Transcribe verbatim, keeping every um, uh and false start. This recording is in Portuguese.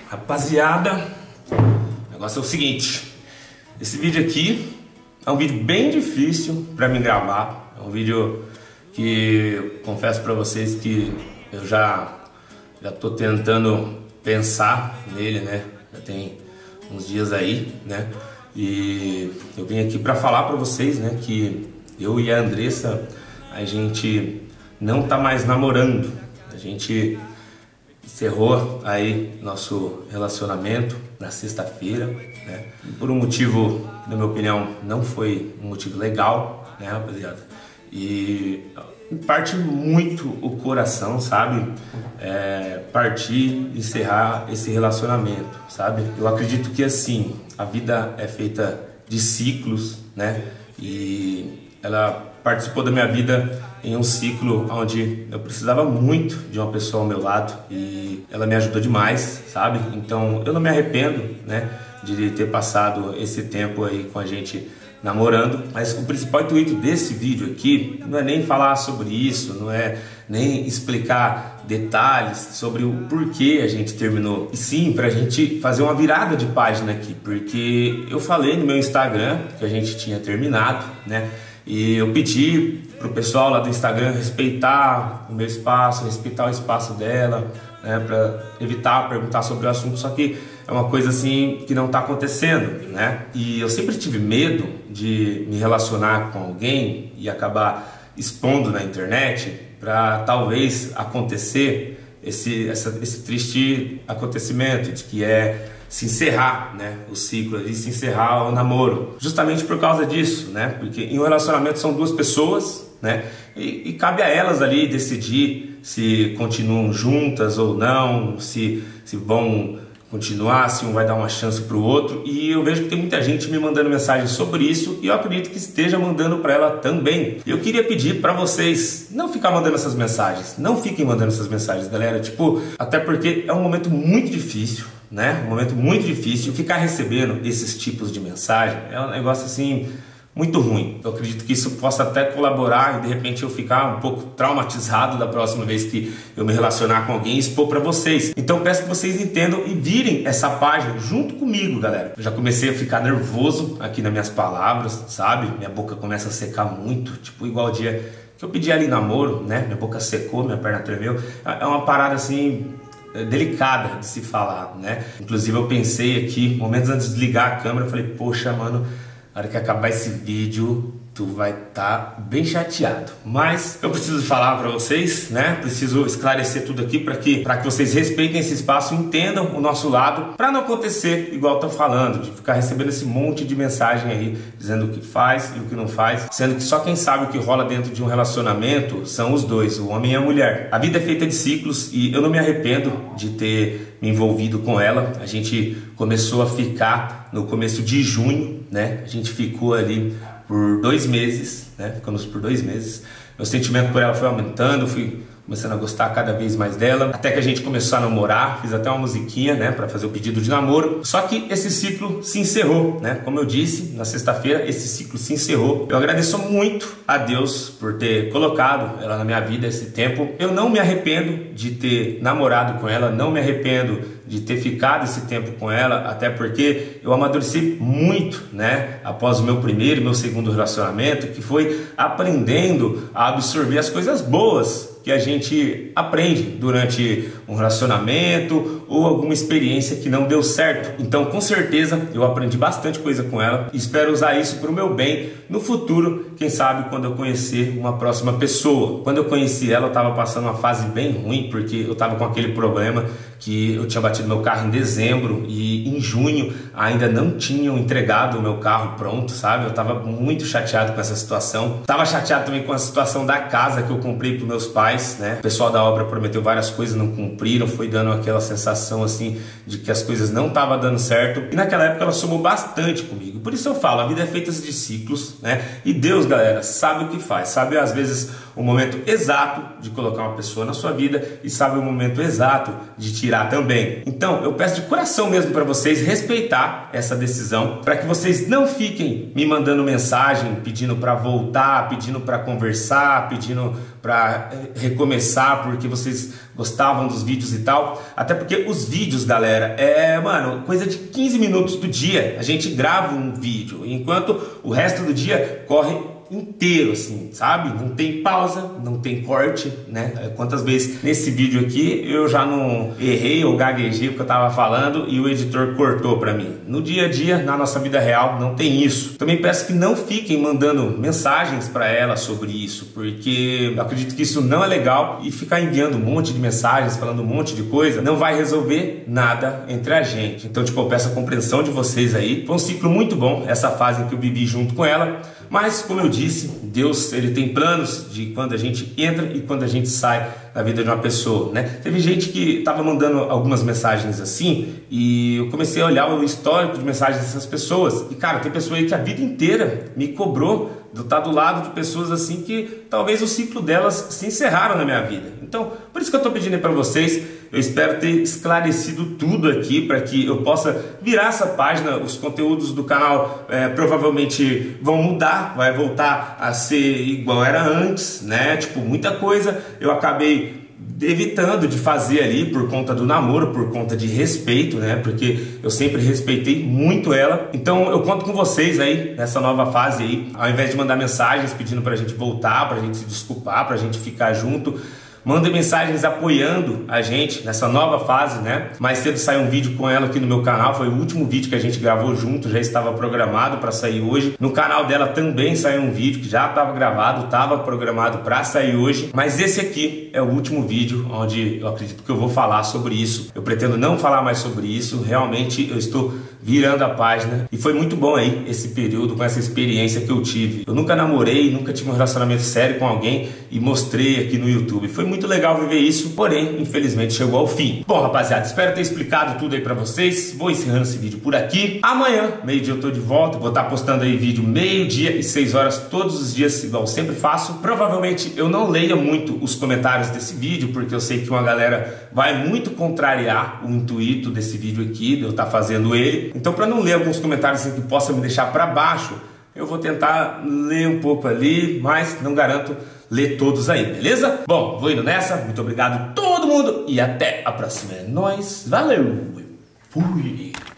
Rapaziada, o negócio é o seguinte, esse vídeo aqui é um vídeo bem difícil para mim gravar, é um vídeo que eu confesso para vocês que eu já já tô tentando pensar nele, né? Já tem uns dias aí, né? E eu vim aqui para falar para vocês, né, que eu e a Andressa, a gente não tá mais namorando, a gente encerrou aí nosso relacionamento na sexta-feira, né? Por um motivo que, na minha opinião, não foi um motivo legal, né, rapaziada? E parte muito o coração, sabe? É, partir, encerrar esse relacionamento, sabe? Eu acredito que assim, a vida é feita de ciclos, né? E ela participou da minha vida em um ciclo onde eu precisava muito de uma pessoa ao meu lado e ela me ajudou demais, sabe? Então eu não me arrependo, né, de ter passado esse tempo aí com a gente namorando, mas o principal intuito desse vídeo aqui não é nem falar sobre isso, não é nem explicar detalhes sobre o porquê a gente terminou, e sim pra gente fazer uma virada de página aqui, porque eu falei no meu Instagram que a gente tinha terminado, né? E eu pedi pro pessoal lá do Instagram respeitar o meu espaço, respeitar o espaço dela, né, para evitar perguntar sobre o assunto, só que é uma coisa assim que não tá acontecendo, né? E eu sempre tive medo de me relacionar com alguém e acabar expondo na internet para talvez acontecer esse, essa, esse triste acontecimento de que é se encerrar, né, o ciclo ali, se encerrar o namoro, justamente por causa disso, né? Porque em um relacionamento são duas pessoas, né? E, e cabe a elas ali decidir se continuam juntas ou não, se, se vão continuar, se um vai dar uma chance para o outro. E eu vejo que tem muita gente me mandando mensagem sobre isso e eu acredito que esteja mandando para ela também. Eu queria pedir para vocês não ficar mandando essas mensagens, não fiquem mandando essas mensagens, galera, tipo, até porque é um momento muito difícil, né? Um momento muito difícil. Ficar recebendo esses tipos de mensagem é um negócio assim muito ruim. Eu acredito que isso possa até colaborar e de repente eu ficar um pouco traumatizado da próxima vez que eu me relacionar com alguém e expor para vocês. Então peço que vocês entendam e virem essa página junto comigo, galera. Eu já comecei a ficar nervoso aqui nas minhas palavras, sabe? Minha boca começa a secar muito, tipo igual o dia que eu pedi ali namoro, né? Minha boca secou, minha perna tremeu. É uma parada assim delicada de se falar, né? Inclusive eu pensei aqui, momentos antes de ligar a câmera, eu falei, poxa, mano, na hora que acabar esse vídeo, tu vai estar tá bem chateado. Mas eu preciso falar para vocês, né? Preciso esclarecer tudo aqui para que, para que vocês respeitem esse espaço, entendam o nosso lado, para não acontecer igual eu tô falando, de ficar recebendo esse monte de mensagem aí, dizendo o que faz e o que não faz, sendo que só quem sabe o que rola dentro de um relacionamento são os dois, o homem e a mulher. A vida é feita de ciclos e eu não me arrependo de ter me envolvido com ela. A gente começou a ficar no começo de junho, né? A gente ficou ali por dois meses, né? Ficamos por dois meses. Meu sentimento por ela foi aumentando, fui começando a gostar cada vez mais dela, até que a gente começou a namorar, fiz até uma musiquinha, né, para fazer o pedido de namoro. Só que esse ciclo se encerrou, né? Como eu disse, na sexta-feira esse ciclo se encerrou. Eu agradeço muito a Deus por ter colocado ela na minha vida esse tempo. Eu não me arrependo de ter namorado com ela, não me arrependo de ter ficado esse tempo com ela, até porque eu amadureci muito, né, após o meu primeiro e meu segundo relacionamento, que foi aprendendo a absorver as coisas boas que a gente aprende durante um relacionamento ou alguma experiência que não deu certo. Então, com certeza, eu aprendi bastante coisa com ela e espero usar isso para o meu bem no futuro, quem sabe quando eu conhecer uma próxima pessoa. Quando eu conheci ela, eu estava passando uma fase bem ruim, porque eu estava com aquele problema que eu tinha batido meu carro em dezembro e em junho ainda não tinham entregado o meu carro pronto, sabe? Eu estava muito chateado com essa situação. Estava chateado também com a situação da casa que eu comprei para meus pais, né? O pessoal da obra prometeu várias coisas, não cumpriram, foi dando aquela sensação assim de que as coisas não estavam dando certo. E naquela época ela somou bastante comigo. Por isso eu falo, a vida é feita de ciclos, né? E Deus, galera, sabe o que faz, sabe às vezes o momento exato de colocar uma pessoa na sua vida e sabe o momento exato de tirar também. Então eu peço de coração mesmo para vocês respeitar essa decisão, para que vocês não fiquem me mandando mensagem pedindo para voltar, pedindo para conversar, pedindo para recomeçar, porque vocês gostavam dos vídeos e tal. Até porque os vídeos, galera, é, mano, coisa de quinze minutos do dia. A gente grava um vídeo, enquanto o resto do dia corre inteiro, assim, sabe? Não tem pausa, não tem corte, né? Quantas vezes nesse vídeo aqui eu já não errei ou gaguejei o que eu tava falando e o editor cortou pra mim. No dia a dia, na nossa vida real, não tem isso. Também peço que não fiquem mandando mensagens pra ela sobre isso, porque eu acredito que isso não é legal, e ficar enviando um monte de mensagens, falando um monte de coisa, não vai resolver nada entre a gente. Então, tipo, eu peço a compreensão de vocês aí. Foi um ciclo muito bom, essa fase em que eu vivi junto com ela, mas, como eu disse, Deus, ele tem planos de quando a gente entra e quando a gente sai da vida de uma pessoa, né? Teve gente que estava mandando algumas mensagens assim, e eu comecei a olhar o histórico de mensagens dessas pessoas, e cara, tem pessoa aí que a vida inteira me cobrou de estar do lado de pessoas assim que talvez o ciclo delas se encerraram na minha vida. Então, por isso que eu estou pedindo aí para vocês. Eu espero ter esclarecido tudo aqui para que eu possa virar essa página. Os conteúdos do canal é, provavelmente vão mudar, vai voltar a ser igual era antes, né? Tipo, muita coisa eu acabei evitando de fazer ali por conta do namoro, por conta de respeito, né? Porque eu sempre respeitei muito ela. Então eu conto com vocês aí nessa nova fase aí. Ao invés de mandar mensagens pedindo pra gente voltar, pra gente se desculpar, pra gente ficar junto, mandem mensagens apoiando a gente nessa nova fase, né? Mais cedo saiu um vídeo com ela aqui no meu canal, foi o último vídeo que a gente gravou junto, já estava programado para sair hoje. No canal dela também saiu um vídeo que já estava gravado, estava programado para sair hoje. Mas esse aqui é o último vídeo onde eu acredito que eu vou falar sobre isso. Eu pretendo não falar mais sobre isso, realmente eu estou virando a página. E foi muito bom aí esse período, com essa experiência que eu tive. Eu nunca namorei, nunca tive um relacionamento sério com alguém e mostrei aqui no YouTube. Foi muito legal viver isso, porém, infelizmente, chegou ao fim. Bom, rapaziada, espero ter explicado tudo aí pra vocês. Vou encerrando esse vídeo por aqui. Amanhã, meio-dia, eu tô de volta. Vou estar postando aí vídeo meio-dia e seis horas todos os dias, igual eu sempre faço. Provavelmente eu não leia muito os comentários desse vídeo, porque eu sei que uma galera vai muito contrariar o intuito desse vídeo aqui, de eu estar fazendo ele. Então, para não ler alguns comentários assim, que possam me deixar para baixo, eu vou tentar ler um pouco ali, mas não garanto ler todos aí, beleza? Bom, vou indo nessa. Muito obrigado a todo mundo e até a próxima. É nóis, valeu, fui!